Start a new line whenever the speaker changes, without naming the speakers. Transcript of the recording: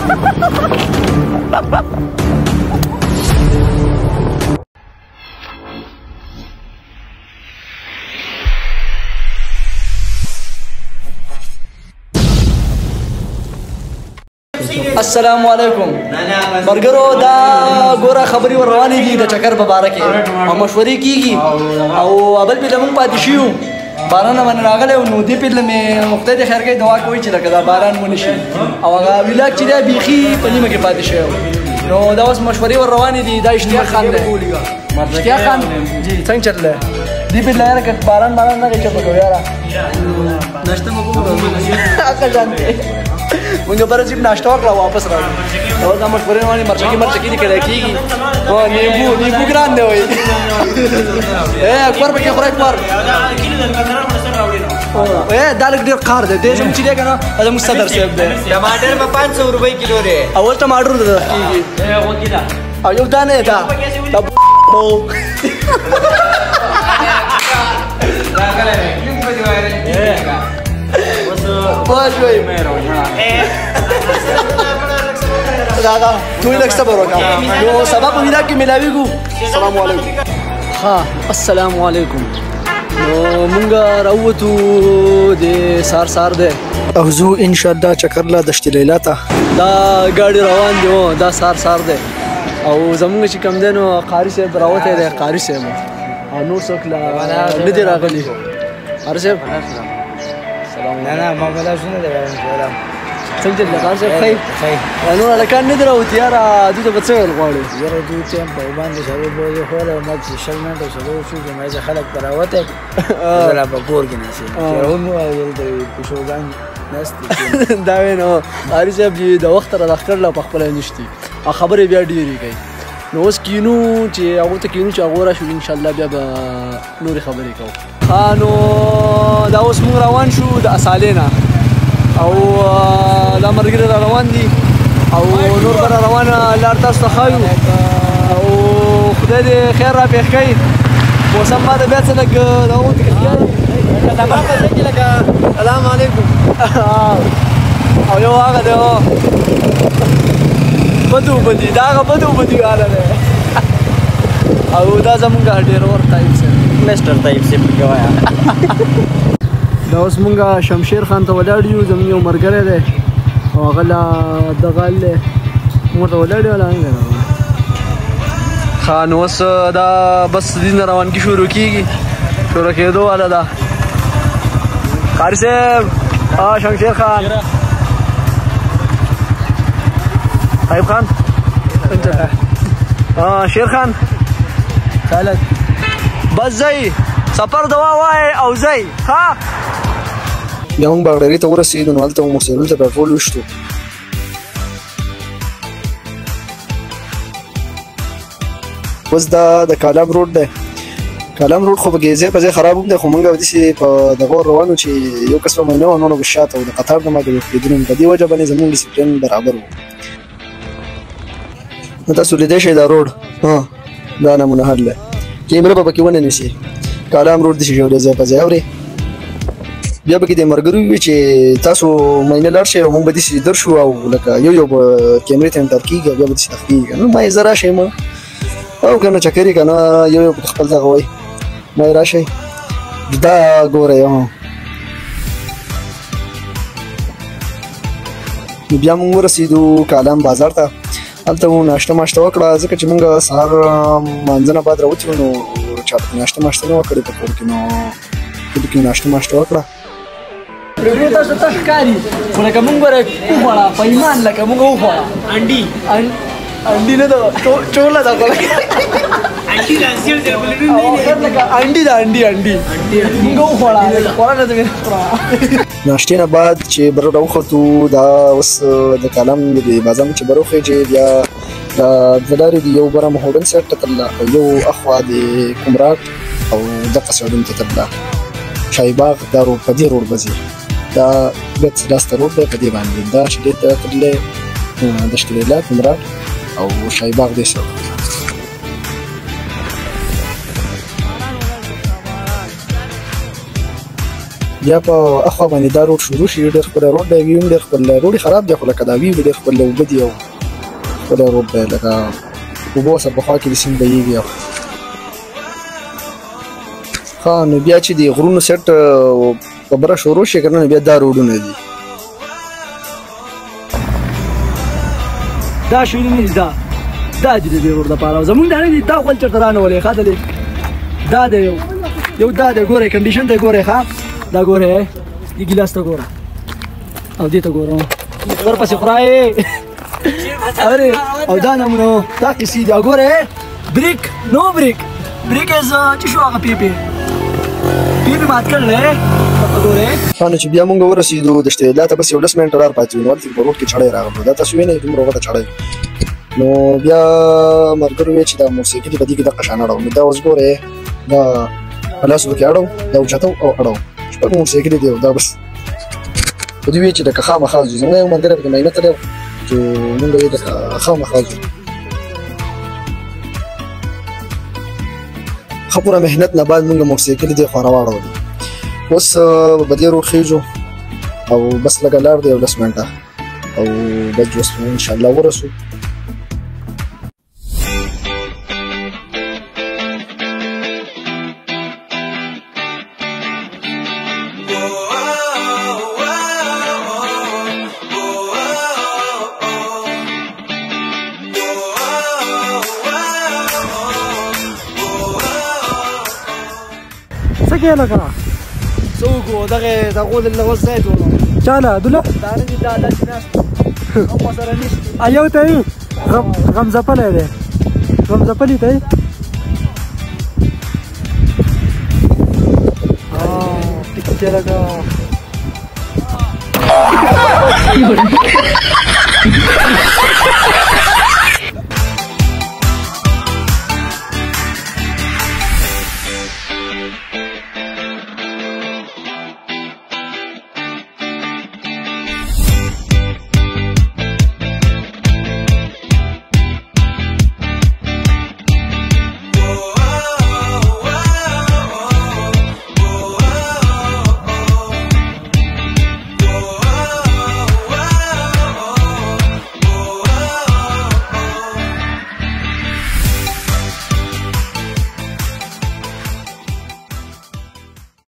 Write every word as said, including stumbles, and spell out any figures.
السلام علیکم برګرو دا ګوره خبري ور روانې دي د چکر په باره کې او مشورې کیږي او اول په لمون پاتې شو باران باندې راغلی نو دې په لمه خدای دې خیر کوي دعا کوي چې لکه دا باران مونږ شي او هغه ویلاک چې دا بيخي په نیمه کې پاتې شو نو دا اوس مشورې ور روانې دي دا اشتیاق خان دی اشتیاق خان څنګه چلله دې په لاره کې باران باران نه کوي په یاره ناشته مو کوو اکه جانته مونږ پر چې ناشته وکړه واپس راځو او دا مشورې باندې مرچکی مرچکی دي کړه کیږي او نیمبو نیمبو ګران دی وای اے اکبر به کې خورای پر اے دا لګ ډیر کار دی دې چې دی کنه دا موږ صدر صاحب دی ټماټر په پانچ سو روپۍ کیلو دی اول ټماټر دی کیږي اے هو کیدا او یو دانه دا دا بو راغله کیم په دی وایره واجوي دادا توی لک صبر وکړه نو سبب وینا کې ملاویږو السلام علیکم ها السلام علیکم نو مونږ راووتو د سار سار ده او زو ان شاء الله چکر لا دشت لیلا ته دا ګاډي روان دی دا سار سار ده او زمونږ چې کم دنو قاری صاحب راوته ده قاری صاحب او نور څوک لا ندی راغلی قاری صاحب نه نه ما بلا شنو دی وایم څنګه د قاری صاحب خیر خیر نو لکان ندی راوته یاره دوی ته بڅول غواړي یاره دوی ټیم په باندې شروع بوله خو له ما چې شل منټه شروع شو چې ما خلک پراوته زلا په کور کې نشي چې نو ویل دی پښوګان نست دا وینو قاری صاحب د وخت را دخل لا په خپل نشتی خبرې بیا ډیری کوي نو اوس کینو چې هغه ته کینو چې هغه را شو ان شاء الله بیا به نور خبرې کوو ها نو دا اوس موږ روان شو د اصالینا او دا مرګره را روان دي او نور بر روانه لار تاسو ته خایو او خدای دې خیر را پېښ کړي موسم باندې بیا څه لګ دا و دې دا ما په دې لګ سلام علیکم او یو هغه دی بدو بدی دا هغه بدو بدی والا دی او دا زمونږ ډېر ور ټایپ سره مستر ټایپ سره پکوایا دا اوس مونږه شمشیر خان ته ولاړ یو زموږ یو مرګره دی او هغه لا دغه دی موږ ته ولاړ یو لا ښه نو اوس دا بس دین روان کې شروع کېږي شروع کېدو والا ده قاری صاحب شمشیر خان طيب خان انت اه شیر خان خالد بس زي سفر دوا وای او زي ها بیا موږ باغداري ته ورسېدو نو هلته مو مرسلون ته پټرول وشتو اوس دا د کالام روډ دی کالام روډ خو په ځای په ځای خراب هم دی خو موږ داسې په دغه روانو چې یو کس به منډه ونه نو شاته و د قطار نه ما ګرځېدلو په دې وجه باندې زموږ ډسپلین برابر و نو تاسو لیدای شئ دا روډ ها دا نمونه حل دی کیمره به پکې ونه نیسي کالام روډ داسې ژولی ځای په ځای اورې بیا به کې د ملګرو وي چې تاسو مینه لاړ شئ او موږ به داسې در شو او لکه یو یو به کیمرې ته انټر کېږي او بیا به داسې تښتېږي نو ما یې زه راشئ ما او که نه چکر یې که نه یو یو خپل دغه وایي ما یې راشئ دا ګورئ نو بیا موږ ورسېدو کالام بازار ته هلته مو ناشته ماشته وکړه ځکه چې موږ سهار مانځه نه بعد راوتلو نو چا پکې ناشته ماشته نه وه کړې په کور کې نو کلي کې ناشته ماشته وکړه پرېږدو تاسو ته ښکاري خو لکه موږ ګوره وخوړه په ایمان لکه موږ وخوړه انډي انډي نه ده چوله ده خو انډي ده انډي انډي موږ وخوړه خوړه نه ده ناشتې نه بعد چې بر راوختو دا اوس د کالام د بازار چې بر وخېجې بیا دا دوه لارې دي یو بره مهوډن سایډ ته تلله او یو اخوا د کمراټ او دغه سایډونو ته تلله شاهي باغ دا روډ په دې روډ به ځي دا ګټ لاسته روډ دی په دې باندې دا چې دې ته تللی دشت لیلا کمراټ او شاهي باغ دې سره
بیا په اخوا باندې دا روډ شروع شي ډېر ښکلی روډ دی وي هم ډېر ښکلی روډ یې خراب دی خو لکه دا وي به ډېر ښکلی اوبه دي او ښکلی روډ دی لکه اوبه ورسره په خوا کې د سیند بهیږي ښه نو بیا چې د غرونو سیټ خبره شروع شي که نه بیا دا روډونه دي
دا شوي نه دي دا دا چې د دې روډ دپاره زمونږ دا نه دي تا خپل چېرته رانولې ښه دلې دا دی یو یو دا دی ګورئ کنډیشن ته ګورئ ښه دا ګورئ دې ګیلاس ته ګوره او دې ته ګوره ورپسې خورایې ارې او دا نمونه دا کیسې دي او ګورئ بریک نو بریک بریک از چې شو هغه پی پی پی پی مات کړلی ګورئ
ښه نو چې بیا مونږ ورسېدو د شتېلا ته بس یو لس منټه لار پاتې وي نو هلته په روډ کې چړی راغلو دا تاسو وینئ دومره اوږده چړی نو بیا ملګرو ویل چې دا موسیقي په دې کې دغه شان اړوو نو دا اوس ګورئ دا په لاسو پکې اړوو دا اوچتو او اړوو شپږ موسیقي دی او دا بس په دې ویل چې لکه خامخا ځو زموږ یو ملګری پکې معاینه تللی و چې مونږ یې لکه خامخا ځو ښه پوره محنت نه بعد مونږ موسیقي دی خوا راواړولې اوس په دې روډ خېږو او بس لږه لار دی یو لس منټه او بس اوس انشاءالله ورسو
څه کې لکه څه وکړو دغه دغو دلته اوس ځای جوړوم
چا له عبدالله
دا نه دي دا داسې ناست هم ورسره نشته
یو ته یې غم ځپلی دی غم ځپلي ته یې
ټیک دی لکه